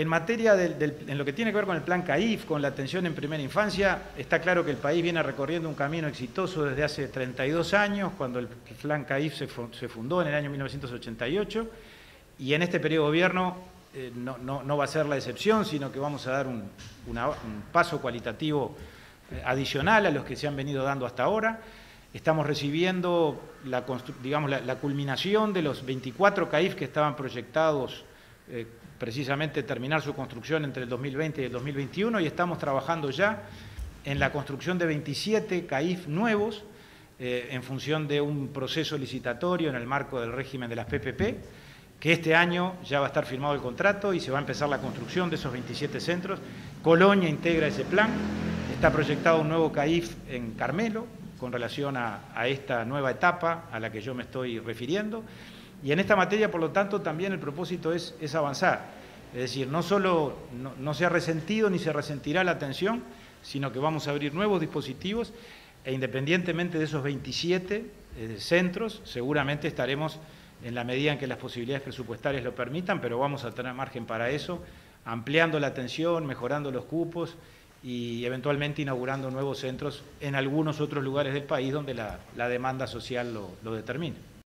En materia en lo que tiene que ver con el plan CAIF, con la atención en primera infancia, está claro que el país viene recorriendo un camino exitoso desde hace 32 años, cuando el plan CAIF se fundó en el año 1988, y en este periodo de gobierno no va a ser la excepción, sino que vamos a dar un paso cualitativo adicional a los que se han venido dando hasta ahora. Estamos recibiendo la culminación de los 24 CAIF que estaban proyectados precisamente terminar su construcción entre el 2020 y el 2021, y estamos trabajando ya en la construcción de 27 CAIF nuevos en función de un proceso licitatorio en el marco del régimen de las PPP, que este año ya va a estar firmado el contrato y se va a empezar la construcción de esos 27 centros. Colonia integra ese plan, está proyectado un nuevo CAIF en Carmelo con relación a esta nueva etapa a la que yo me estoy refiriendo. Y en esta materia, por lo tanto, también el propósito es avanzar. Es decir, no solo no se ha resentido ni se resentirá la atención, sino que vamos a abrir nuevos dispositivos e independientemente de esos 27 centros, seguramente estaremos, en la medida en que las posibilidades presupuestarias lo permitan, pero vamos a tener margen para eso, ampliando la atención, mejorando los cupos y eventualmente inaugurando nuevos centros en algunos otros lugares del país donde la demanda social lo determine.